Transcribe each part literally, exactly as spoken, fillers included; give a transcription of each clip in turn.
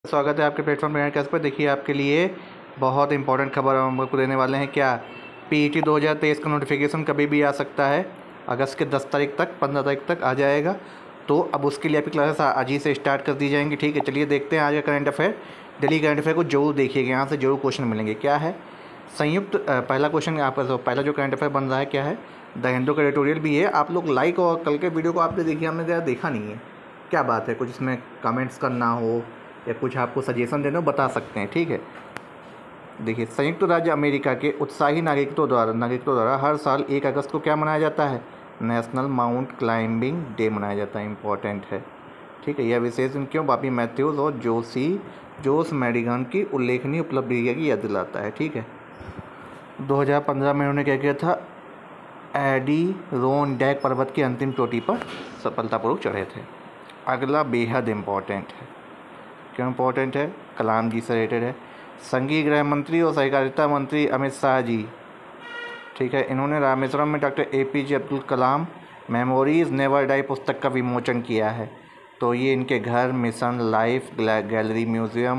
स्वागत है आपके प्लेटफॉर्म ब्रॉडकास्ट पर। देखिए आपके लिए बहुत इंपॉर्टेंट खबर हम आपको देने वाले हैं। क्या पीईटी दो हज़ार तेईस का नोटिफिकेशन कभी भी आ सकता है। अगस्त के दस तारीख तक पंद्रह तारीख तक आ जाएगा। तो अब उसके लिए आपकी क्लासेस आज ही से स्टार्ट कर दी जाएंगी। ठीक है, चलिए देखते हैं आज का current affair. Delhi current affair को जरूर देखिएगा, यहाँ से जरूर क्वेश्चन मिलेंगे। क्या है संयुक्त पहला क्वेश्चन आपका, पहला जो करंट अफेयर बन रहा है क्या है, द हिंदू का एडिटोरियल भी है। आप लोग लाइक और कल के वीडियो को आपने देखिए, हमने ज़्यादा देखा नहीं है। क्या बात है, कुछ इसमें कमेंट्स करना हो या कुछ आपको सजेशन देना हो बता सकते हैं। ठीक है, देखिए संयुक्त राज्य अमेरिका के उत्साही नागरिकों द्वारा नागरिकों द्वारा हर साल एक अगस्त को क्या मनाया जाता है, नेशनल माउंट क्लाइंबिंग डे मनाया जाता है। इम्पॉर्टेंट है। ठीक है, यह विशेष दिन क्यों बॉबी मैथ्यूज़ और जोशी जोस मैडिगन की उल्लेखनीय उपलब्धि की याद दिलाता है। ठीक है, दो हज़ार पंद्रह में उन्होंने क्या किया था, एडिरोनडैक पर्वत की अंतिम चोटी पर सफलतापूर्वक चढ़े थे। अगला बेहद इम्पॉर्टेंट है। क्यों इम्पोर्टेंट है, कलाम जी से रिलेटेड है। संघीय गृह मंत्री और सहकारिता मंत्री अमित शाह जी, ठीक है, इन्होंने रामेश्वरम में doctor A P J Abdul Kalam memories never die पुस्तक का विमोचन किया है। तो ये इनके घर, mission life gallery, museum,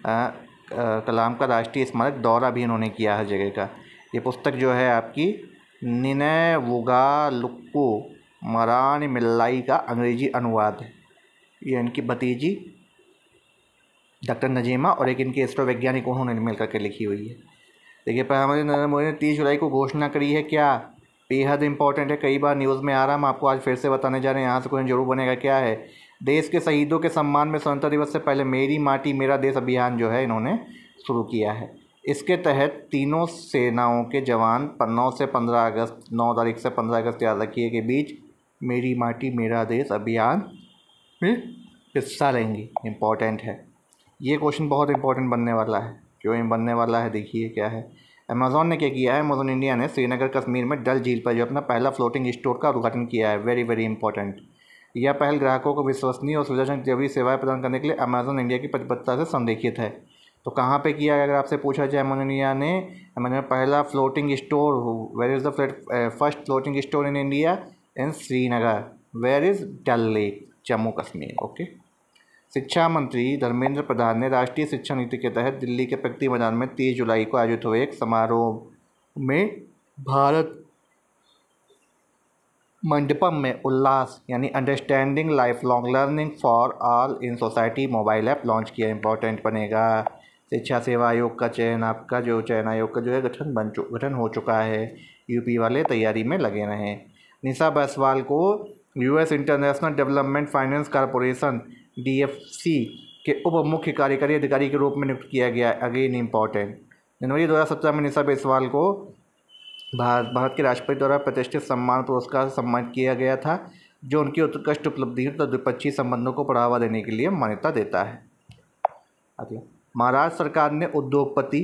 Kalam का राष्ट्रीय स्मारक दौरा भी इन्होंने किया हर जगह का। ये पुस्तक जो है आपकी निने वुगालुक्कू मरान मिल्लाई का अंग्रेजी अनुवाद है। ये इनकी भतीजी डॉक्टर नजीमा और एक इनके इसरो वैज्ञानिक उन्होंने मिल करके लिखी हुई है। देखिए प्रधानमंत्री नरेंद्र मोदी ने तीस जुलाई को घोषणा करी है। क्या बेहद इंपॉर्टेंट है, कई बार न्यूज़ में आ रहा है, हम आपको आज फिर से बताने जा रहे हैं, यहाँ से क्वेश्चन जरूर बनेगा। क्या है, देश के शहीदों के सम्मान में स्वतंत्रता दिवस से पहले मेरी माटी मेरा देश अभियान जो है इन्होंने शुरू किया है। इसके तहत तीनों सेनाओं के जवान नौ से पंद्रह अगस्त नौ तारीख से पंद्रह अगस्त याद रखिए के बीच मेरी माटी मेरा देश अभियान में हिस्सा लेंगी। इम्पॉर्टेंट है, ये क्वेश्चन बहुत इंपॉर्टेंट बनने वाला है। क्यों बनने वाला है, देखिए क्या है। अमेज़ॉन ने क्या किया है, अमेज़ॉन इंडिया ने श्रीनगर कश्मीर में डल झील पर जो अपना पहला फ्लोटिंग स्टोर का उद्घाटन किया है। Very very important. यह पहल ग्राहकों को विश्वसनीय और सुविधाजनक डिलीवरी सेवाएं प्रदान करने के लिए अमेज़ॉन इंडिया की प्रतिबद्धता से संरेखित है। तो कहाँ पे किया है, अगर आपसे पूछा जाए, अमेज़ॉन इंडिया ने अमेज़ॉन पहला floating store, where is the first floating store in India, in Srinagar, where is Dal lake, Jammu Kashmir. Okay. शिक्षा मंत्री धर्मेंद्र प्रधान ने राष्ट्रीय शिक्षा नीति के तहत दिल्ली के प्रगति मैदान में तीस जुलाई को आयोजित हुए एक समारोह में भारत मंडपम में उल्लास यानी understanding life long learning for all in society mobile app launch किया। इंपॉर्टेंट बनेगा। शिक्षा सेवा आयोग का चयन, आपका जो चयन आयोग का जो है गठन बन चु गठन हो चुका है। यूपी वाले तैयारी में लगे रहें। निशा जायसवाल को US international development finance corporation D F C के उप मुख्य कार्यकारी अधिकारी के रूप में नियुक्त किया गया। Again important. जनवरी दो हज़ार सत्रह में निशा जायसवाल को भारत भारत के राष्ट्रपति द्वारा प्रतिष्ठित सम्मान पुरस्कार से सम्मानित किया गया था, जो उनकी उत्कृष्ट उपलब्धियों तथा द्विपक्षीय संबंधों को बढ़ावा देने के लिए मान्यता देता है। अगला, महाराष्ट्र सरकार ने उद्योगपति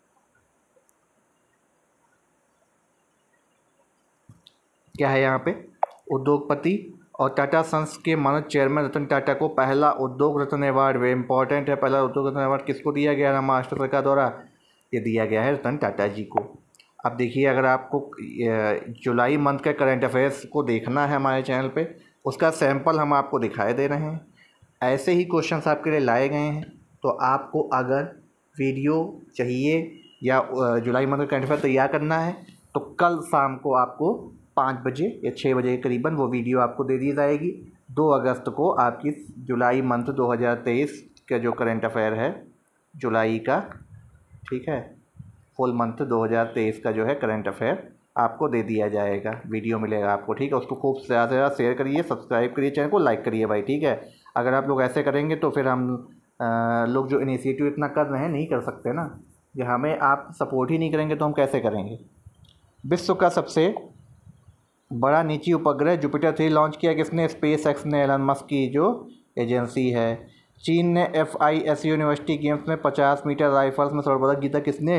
क्या है यहाँ पे, उद्योगपति और टाटा सन्स के मानद चेयरमैन रतन टाटा को पहला उद्योग रत्न अवार्ड, वे इंपॉर्टेंट है, पहला उद्योग रत्न अवार्ड किसको दिया गया है, महाराष्ट्र सरकार द्वारा ये दिया गया है रतन टाटा जी को। अब देखिए, अगर आपको जुलाई मंथ के करंट अफेयर्स को देखना है हमारे चैनल पे, उसका सैंपल हम आपको दिखाई दे रहे हैं। ऐसे ही क्वेश्चंस आपके लिए लाए गए हैं। तो आपको अगर वीडियो चाहिए या जुलाई मंथ का करंट अफेयर तैयार करना है तो कल शाम को आपको पाँच बजे या छः बजे के करीबन वो वीडियो आपको दे दी जाएगी। दो अगस्त को आपकी जुलाई मंथ दो हज़ार तेईस का जो करंट अफेयर है जुलाई का, ठीक है, फुल मंथ दो हज़ार तेईस का जो है करंट अफेयर आपको दे दिया जाएगा। वीडियो मिलेगा आपको, ठीक है। उसको खूब ज़्यादा से ज़्यादा शेयर करिए, सब्सक्राइब करिए, चैनल को लाइक करिए भाई, ठीक है। अगर आप लोग ऐसे करेंगे तो फिर हम आ, लोग जो इनिशिएटिव इतना कर रहे हैं नहीं कर सकते ना। ये हमें आप सपोर्ट ही नहीं करेंगे तो हम कैसे करेंगे। विश्व का सबसे बड़ा निजी उपग्रह जुपिटर थ्री लॉन्च किया किसने, स्पेस एक्स ने, एलन मस्क की जो एजेंसी है। चीन ने F I S university games में पचास मीटर राइफल्स में स्वर्ण पदक जीता किसने,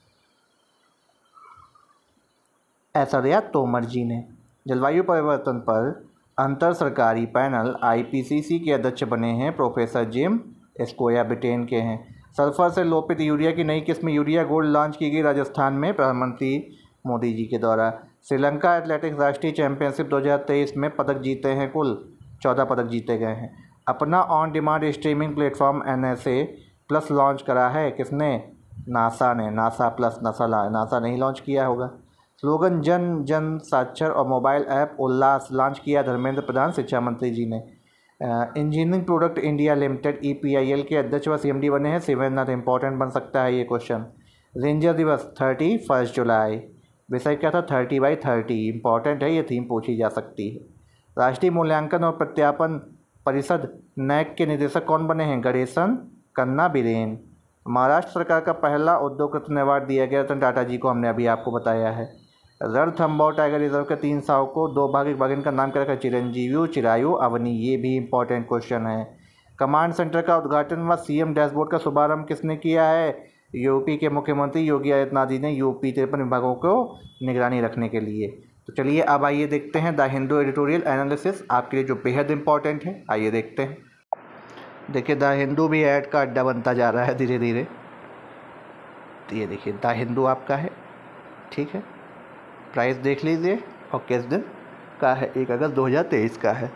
ऐश्वर्या तोमर जी ने। जलवायु परिवर्तन पर अंतर सरकारी पैनल आई पी सी सी के अध्यक्ष बने हैं प्रोफेसर जिम एस्कोया, ब्रिटेन के हैं। सल्फर से लोपित यूरिया की नई किस्म यूरिया गोल्ड लॉन्च की गई राजस्थान में प्रधानमंत्री मोदी जी के द्वारा। श्रीलंका एथलेटिक्स राष्ट्रीय चैंपियनशिप दो हज़ार तेईस में पदक जीते हैं, कुल चौदह पदक जीते गए हैं। अपना on demand streaming platform N S A plus launch करा है। किसने? नासा ने। नासा प्लस नासा नासा नहीं लॉन्च किया होगा। स्लोगन जन जन साक्षर और मोबाइल ऐप उल्लास लॉन्च किया धर्मेंद्र प्रधान शिक्षा मंत्री जी ने। Engineering product India limited E P I L के अध्यक्ष व सी एम डी बने हैं शिवेंद्र नाथ। इंपॉर्टेंट बन सकता है ये क्वेश्चन। रेंजर दिवस थर्टी फर्स्ट जुलाई। विषय क्या था? Thirty by thirty. इंपॉर्टेंट है, ये थीम पूछी जा सकती है। राष्ट्रीय मूल्यांकन और प्रत्यापन परिषद नैक के निदेशक कौन बने हैं? गणेशन कन्ना बिरेन। महाराष्ट्र सरकार का पहला उद्योग रत्न अवार्ड दिया गया रतन टाटा जी को, हमने अभी आपको बताया है। रणथंभौर टाइगर रिजर्व के तीन साव को दो भाग एक भाग इनका नाम क्या रखा? चिरंजीवी, चिरायु, अवनी। ये भी इंपॉर्टेंट क्वेश्चन है। कमांड सेंटर का उद्घाटन व सीएम डैशबोर्ड का शुभारंभ किसने किया है? यूपी के मुख्यमंत्री योगी आदित्यनाथ जी ने यूपी तिरपन विभागों को निगरानी रखने के लिए। तो चलिए अब आइए देखते हैं द हिंदू एडिटोरियल एनालिसिस, आपके लिए जो बेहद इंपॉर्टेंट है। आइए देखते हैं। देखिए द हिंदू भी ऐड का अड्डा बनता जा रहा है धीरे धीरे। तो ये देखिए द हिंदू आपका है, ठीक है। प्राइस देख लीजिए और किस दिन का है? एक अगस्त दो हज़ार तेईस का है।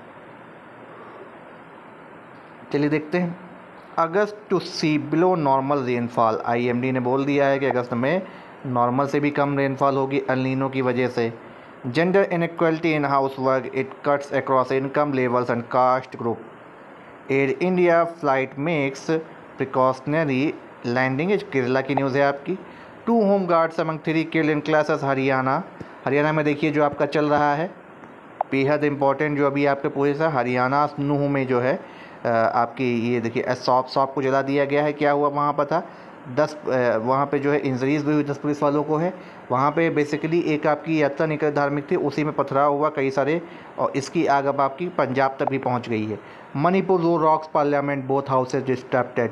चलिए देखते हैं। August to see below normal rainfall. I M D ने बोल दिया है कि अगस्त में नॉर्मल से भी कम रेनफॉल होगी एल नीनो की वजह से। Gender inequality in house work it cuts across income levels and caste group. Air India flight makes precautionary landing. Kerala की न्यूज़ है आपकी। Two home guards among three killed in clashes Haryana. Haryana में देखिए जो आपका चल रहा है बेहद इंपॉर्टेंट, जो अभी आपके पूरे सा हरियाणा नूह में जो है आपकी ये देखिए सॉप सॉप को जला दिया गया है। क्या हुआ वहाँ पर था? दस वहाँ पे जो है इंजरीज भी हुई दस पुलिस वालों को है। वहाँ पे बेसिकली एक आपकी यात्रा निकल धार्मिक थी, उसी में पथराव हुआ कई सारे, और इसकी आग अब आपकी पंजाब तक भी पहुँच गई है। Manipur row rocks parliament both houses disturbed.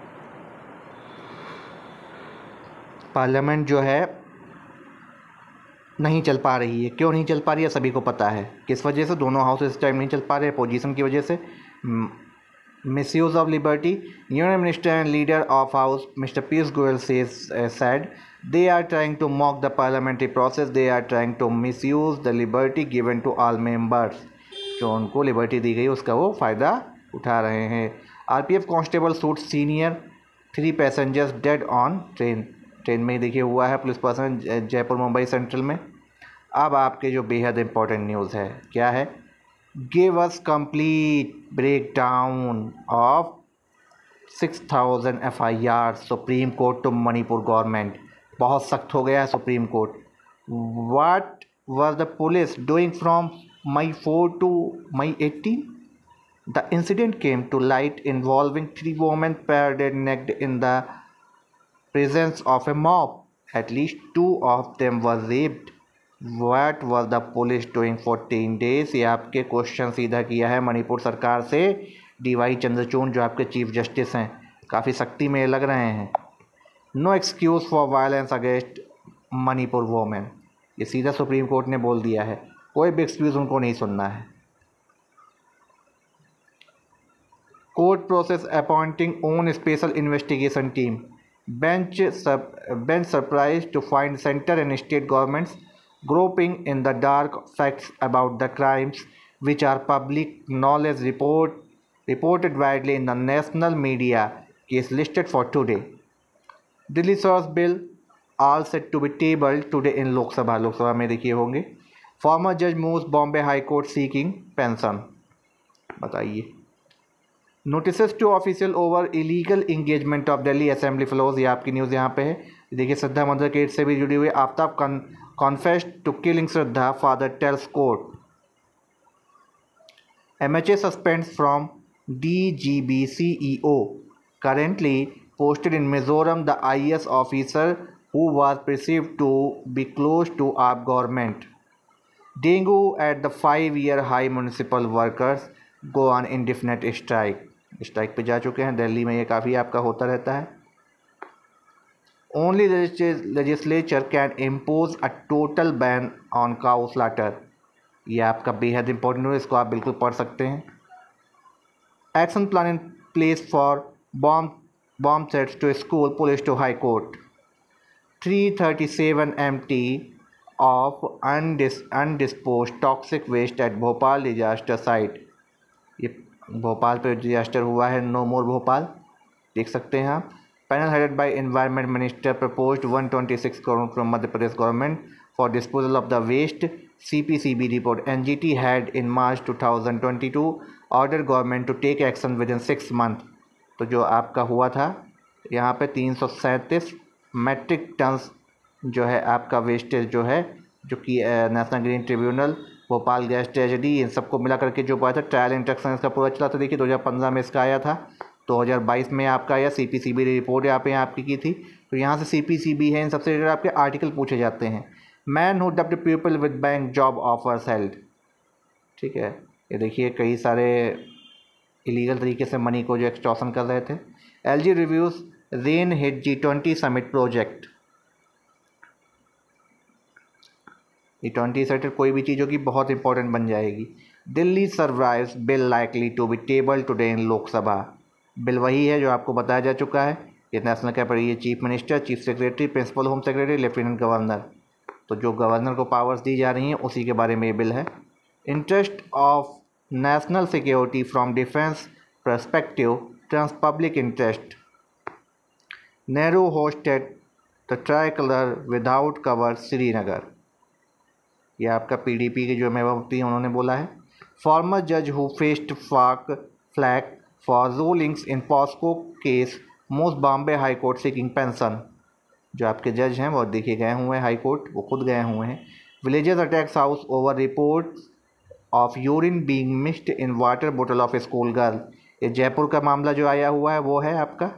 Parliament जो है नहीं चल पा रही है। क्यों नहीं चल पा रही है सभी को पता है, किस वजह से। दोनों हाउस इस टाइम नहीं चल पा रहे, पोजीशन की वजह से। Misuse of liberty. Union minister and leader of house mister Piyush Goyal says said they are trying to mock the parliamentary process, they are trying to misuse the liberty given to all members. जो उनको liberty दी गई उसका वो फ़ायदा उठा रहे हैं। RPF constable shoot senior three passengers dead on train. Train में ही देखिए हुआ है police person Jaipur Mumbai central में। अब आपके जो बेहद इंपॉर्टेंट न्यूज़ है क्या है? Give us complete break down of six thousand F I R supreme court to Manipur government. बहुत सख्त हो गया है supreme court. What was the police doing from May four to May eighteen? The incident came to light involving three women paraded naked in the presence of a mob. At least two of them were raped. What was the police doing fourteen days? ये आपके question सीधा किया है मणिपुर सरकार से D Y Chandrachud, जो आपके chief justice हैं, काफ़ी सख्ती में लग रहे हैं। No excuse for violence against Manipur women. ये सीधा सुप्रीम कोर्ट ने बोल दिया है, कोई भी एक्सक्यूज़ उनको नहीं सुनना है। Court process appointing own special investigation team. Bench, sub, bench surprised to find center and state governments groping in the dark facts about the crimes which are public knowledge report, reported widely in the national media. Case listed for today. Delhi source bill all set to be tabled today in Lok Sabha. Lok Sabha में देखिए होंगे। Former judge moves Bombay High Court seeking pension. बताइए। Notice to official over illegal engagement of Delhi assembly floors. ये आपकी news यहाँ पे है। देखिए श्रद्धा मदर केस से भी जुड़ी हुई। Aftab confessed to killing Shraddha, father tells court. MHA suspends from DGB CEO currently posted in Mizoram the IAS officer who was perceived to be close to AAP government. Dengue at the five year high municipal workers go on indefinite strike. Strike पे जा चुके हैं। दिल्ली में ये काफ़ी आपका होता रहता है। Only legislature can impose a total ban on cow slaughter. ये आपका बेहद इंपॉर्टेंट है, इसको आप बिल्कुल पढ़ सकते हैं। Action plan in place for bomb bomb threats to school police to high court. Three thirty seven M T of undis undisposed toxic waste at Bhopal disaster site. ये भोपाल पे डिजास्टर हुआ है, नो मोर भोपाल, देख सकते हैं आप। Panel headed by environment minister proposed one twenty six crore from Madhya Pradesh government for disposal of the waste. C P C B report N G T had in March two thousand twenty two order government to take action within six month. तो जो आपका हुआ था यहाँ पे तीन सौ सैंतीस मैट्रिक टन्स जो है आपका वेस्टेज जो है, जो कि national green tribunal, Bhopal gas tragedy, इन सबको मिला करके जो पाया था, ट्रायल इंस्ट्रक्शन इसका पूरा चला था। देखिए दो हज़ार पंद्रह में इसका आया था, दो हज़ार बाईस में आपका आया, C P C B report यहाँ पे आपकी की थी। तो यहाँ से सी पी सी बी है, इन सबसे रिलेटेड आपके आर्टिकल पूछे जाते हैं। Man who duped people with bank job offers held, ठीक है, ये देखिए कई सारे इलीगल तरीके से मनी को जो एक्सटॉर्शन कर रहे थे। L G reviews rain hit G twenty summit project. G twenty summit कोई भी चीज़ होगी बहुत इंपॉर्टेंट बन जाएगी। Delhi services bill likely to be table today in Lok Sabha. Bill वही है जो आपको बताया जा चुका है। ये नेशनल कैबिनेट, ये chief minister, chief secretary, principal home secretary, lieutenant governor, तो जो गवर्नर को पावर्स दी जा रही हैं उसी के बारे में ये बिल है। Interest of national security from defence perspective turns public interest. Nehru hosted the tricolour without cover Srinagar. ये आपका पीडीपी के जो मेवापति हैं उन्होंने बोला है। फॉर्मर जज who faced flak flag for rulings in POCSO case moves Bombay high court seeking pension. जो आपके जज हैं वो देखे गए हुए हैं हाई कोर्ट, वो खुद गए हुए हैं। Villages attacks house over report of urine being mixed in water बोतल ऑफ स्कूल गर्ल। ये जयपुर का मामला जो आया हुआ है वो है आपका।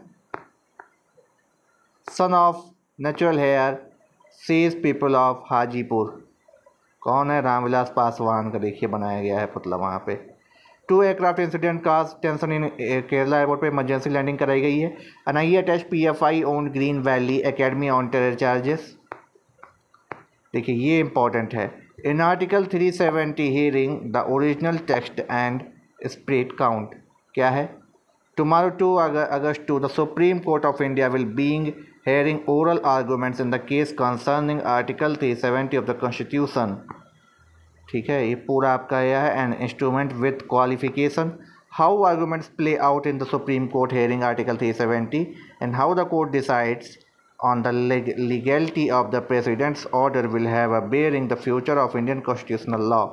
Son of natural heir says people of Hajipur. कौन है? रामविलास पासवान का देखिए बनाया गया है पुतला वहाँ पे। Two aircraft incidents cause tension in Kerala airport पे इमरजेंसी लैंडिंग कराई गई है। N I attach P F I on green valley academy on terror charges. देखिए ये इंपॉर्टेंट है। In article three seventy hearing the original text and spread count. क्या है? Tomorrow two August to the supreme court of India will being hearing oral arguments in the case concerning article three seventy of the constitution। ठीक है, ये पूरा आपका यह है। An instrument with qualification how arguments play out in the supreme court hearing article three seventy and how the court decides on the leg- legality of the president's order will have a bearing the future of Indian constitutional law।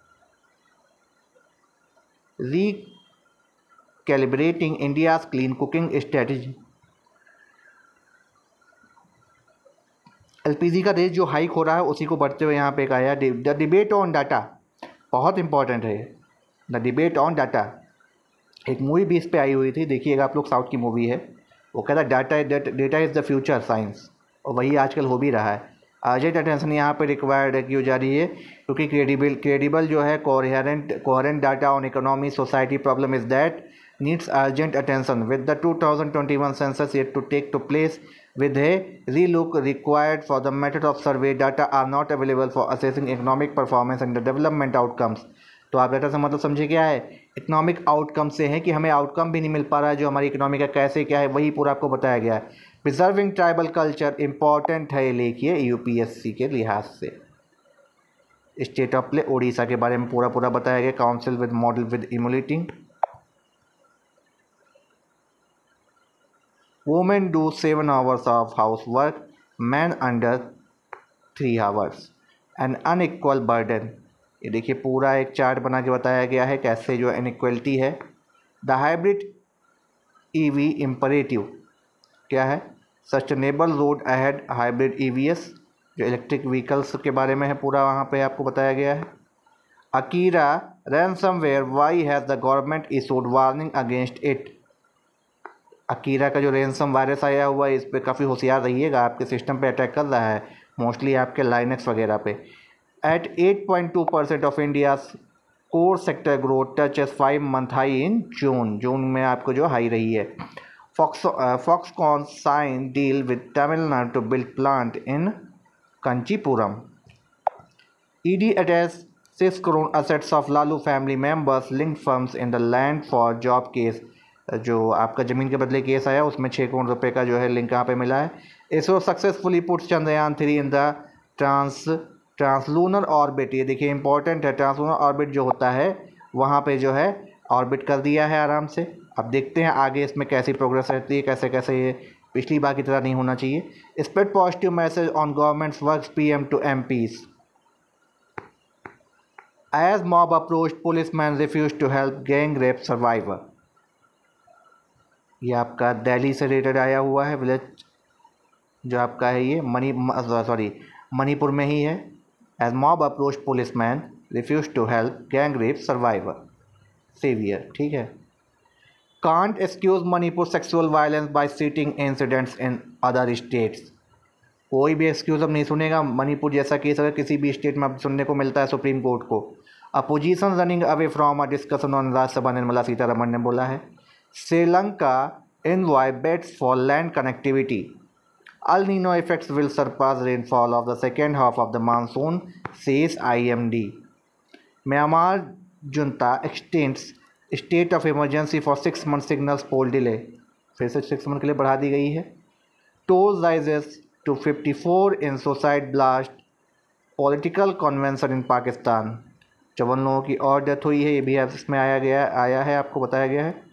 Recalibrating India's clean cooking strategy। LPG का rate जो hike हो रहा है उसी को बढ़ते हुए यहाँ पे एक आया द डिबेट ऑन डाटा। बहुत इंपॉर्टेंट है द डिबेट ऑन डाटा। एक मूवी भी इस पे आई हुई थी, देखिएगा आप लोग, साउथ की मूवी है। वो कहता है data data is the future science, और वही आजकल हो भी रहा है। अर्जेंट अटेंशन यहाँ पे रिक्वायर्ड क्यों जा रही है? क्योंकि क्रेडिबल क्रेडिबल जो है coherent coherent data on economy society problem is that needs urgent attention with the two thousand twenty-one census yet to take to place with a relook required for the method of survey data are not available for assessing economic performance and the development outcomes। तो आप data से मतलब समझे क्या है? Economic outcome से है कि हमें आउटकम भी नहीं मिल पा रहा है जो हमारी इकोनॉमी का कैसे क्या है, वही पूरा आपको बताया गया है। प्रिजर्विंग ट्राइबल कल्चर इंपॉर्टेंट है, लिखिए यूपीएससी के लिहाज से। स्टेट ऑफ प्ले उड़ीसा के बारे में पूरा पूरा बताया गया। Council with model with emulating. Women do seven hours of housework, men under three hours। An unequal burden। ये देखिए पूरा एक चार्ट बना के बताया गया है कैसे जो इनइक्वलिटी है। द हाइब्रिड ईवी इम्परेटिव क्या है? Sustainable road ahead hybrid EVs, जो इलेक्ट्रिक व्हीकल्स के बारे में है, पूरा वहाँ पे आपको बताया गया है। Akira ransomware why has the government issued warning against it. Akira का जो रैनसम वायरस आया हुआ है इस पर काफ़ी होशियार रहिएगा, आपके सिस्टम पे अटैक कर रहा है, मोस्टली आपके लाइनेक्स वगैरह पे। Eight eight point two percent of India core sector growth touch S five month high in जून। जून में आपको जो हाई रही है। Fox Foxconn sign deal with Tamil Nadu to build plant in Kanchipuram. ED attach six crore assets of Lalu family members link firms in the land for job case. जो आपका ज़मीन के बदले केस आया उसमें छः करोड़ रुपए का जो है लिंक यहाँ पे मिला है। ISRO successfully puts Chandrayaan three in the trans translunar orbit. ये देखिए इंपॉर्टेंट है, ट्रांसलूनर ऑर्बिट जो होता है वहाँ पे जो है ऑर्बिट कर दिया है आराम से। अब देखते हैं आगे इसमें कैसी प्रोग्रेस रहती है, कैसे कैसे ये पिछली बार की तरह नहीं होना चाहिए। Spread positive message on government's works PM to MPs. As mob approached policeman refuse to help gang rape survivor. ये आपका दिल्ली से रिलेटेड आया हुआ है, विलेज जो आपका है ये मणि सॉरी मणिपुर में ही है। As mob approached policeman refuse to help gang rape survivor saviour, ठीक है। Can't excuse Manipur sexual violence by citing incidents in other states. कोई भी एक्सक्यूज अब नहीं सुनेगा। मणिपुर जैसा केस अगर किसी भी स्टेट में अब सुनने को मिलता है सुप्रीम कोर्ट को। Opposition running away from a discussion on Rajya Sabha, Nirmala Sitharaman ने बोला है। Sri Lanka envoy bats for land connectivity. El Nino effects will surpass rainfall of the second half of the monsoon, says I M D. Myanmar junta extends state of emergency for six month, signals poll delay. फिर से six month के लिए बढ़ा दी गई है। Toll rises to fifty four in suicide blast, political convention in Pakistan. चौवन लोगों की और डेथ हुई है, ये भी इसमें आया गया आया है आपको बताया गया है।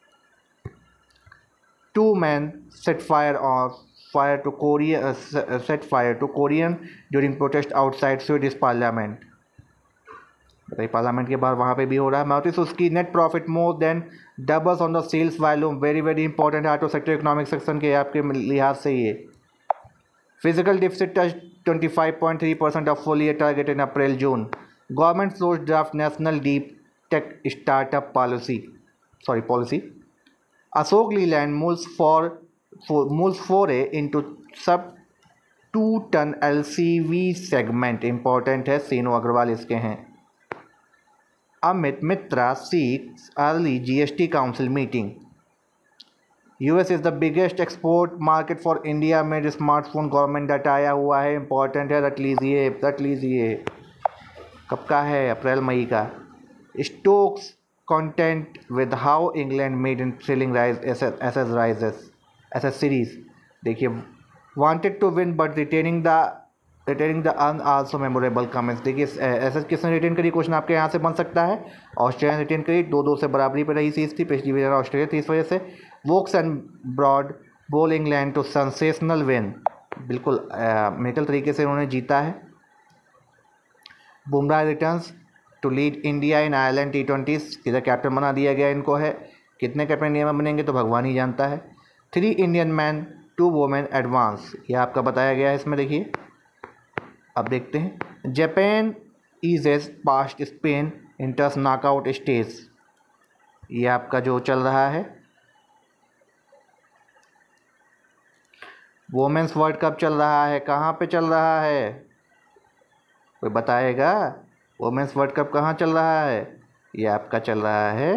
Two man set fire of fire to Korean set fire to Korean during protest outside Swedish parliament. बताइए पार्लियामेंट के बाहर वहाँ पे भी हो रहा है। Maruti Suzuki net profit more than doubles on the sales volume. Very very important है ऑटो सेक्टर इकोनॉमिक सेक्शन के आपके लिहाज से ये। Physical deficit touch twenty five point three percent of full year target in April June. Government floats draft national deep tech startup policy sorry policy. Ashok Leyland moves for moves forays into sub two tonne LCV segment. Important है, सीनो अग्रवाल इसके हैं। Amit Mitra seeks early GST council meeting. US is the biggest export market for India में smartphone government data आया हुआ है। Important है, रट लीजिए रट लीजिए। कब का है? अप्रैल मई का। Stokes content with how England made in thrilling rise Ashes rises Ashes series. देखिए wanted to win but retaining the retaining the urn also memorable comments. देखिए ऐसा किसने रिटेन करी, क्वेश्चन आपके यहाँ से बन सकता है। ऑस्ट्रेलिया ने रिटेन करी, दो दो से बराबरी पर रही सीरीज थी, पिछली बार ऑस्ट्रेलिया थी, इस वजह से। Woakes and Broad bowl England to sensational win. बिल्कुल मेटल तरीके से उन्होंने जीता है। Bumrah returns to lead India in Ireland T twenties. किधर कैप्टन बना दिया गया इनको है। कितने कैप्टन इंडिया में बनेंगे तो भगवान ही जानता है। Three Indian man to women advance, ये आपका बताया गया है इसमें। देखिए अब देखते हैं। Japan eases past Spain enters knockout stage. ये आपका जो चल रहा है। वोमेंस वर्ल्ड कप चल रहा है, कहाँ पे चल रहा है कोई बताएगा? वोमेंस वर्ल्ड कप कहाँ चल रहा है? ये आपका चल रहा है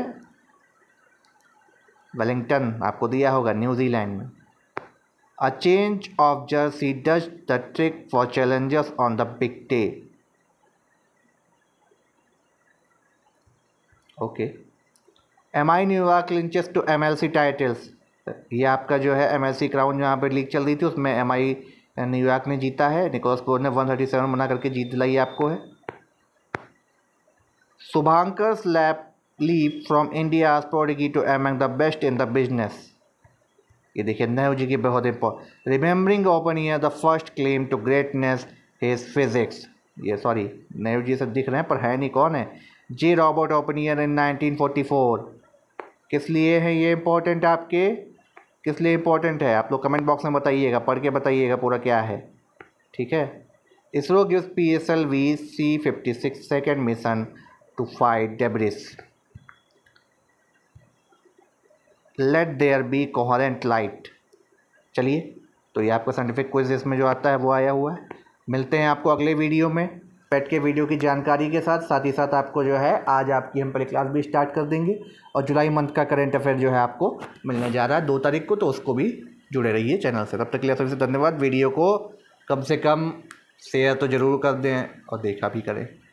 वेलिंगटन, आपको दिया होगा, न्यूजीलैंड में। A change of jersey does the trick for challengers on the big day. Okay. M I New York clinches to M L C titles. ये आपका जो है M L C क्राउन जहाँ पर लीग चल रही थी उसमें M I न्यूयॉर्क ने जीता है। निकोलस पोर ने वन थर्टी सेवन बना करके जीत दिलाई आपको है। Shubhankar slap leap from India prodigy to among the best in the business. ये देखिए नेहरू जी की बहुत important. Remembering Oppenheimer the first claim to greatness his physics. ये सॉरी नेहरू जी से दिख रहे हैं पर है नहीं, कौन है? J Robert Oppenheimer in nineteen forty four. किस लिए है ये इंपॉर्टेंट आपके? किस लिए इंपॉर्टेंट है आप लोग कमेंट बॉक्स में बताइएगा, पढ़ के बताइएगा पूरा क्या है, ठीक है। ISRO gives P S L V C fifty six second mission to fight debris. Let there be coherent light. चलिए तो ये आपका साइंटिफिक क्विज इसमें जो आता है वो आया हुआ है। मिलते हैं आपको अगले वीडियो में पेट के वीडियो की जानकारी के साथ। साथ ही साथ आपको जो है आज आपकी हम पहले क्लास भी स्टार्ट कर देंगे और जुलाई मंथ का करंट अफेयर जो है आपको मिलने जा रहा है दो तारीख को, तो उसको भी जुड़े रहिए चैनल से। तब तक के लिए सभी से धन्यवाद। वीडियो को कम से कम शेयर तो ज़रूर कर दें और देखा भी करें।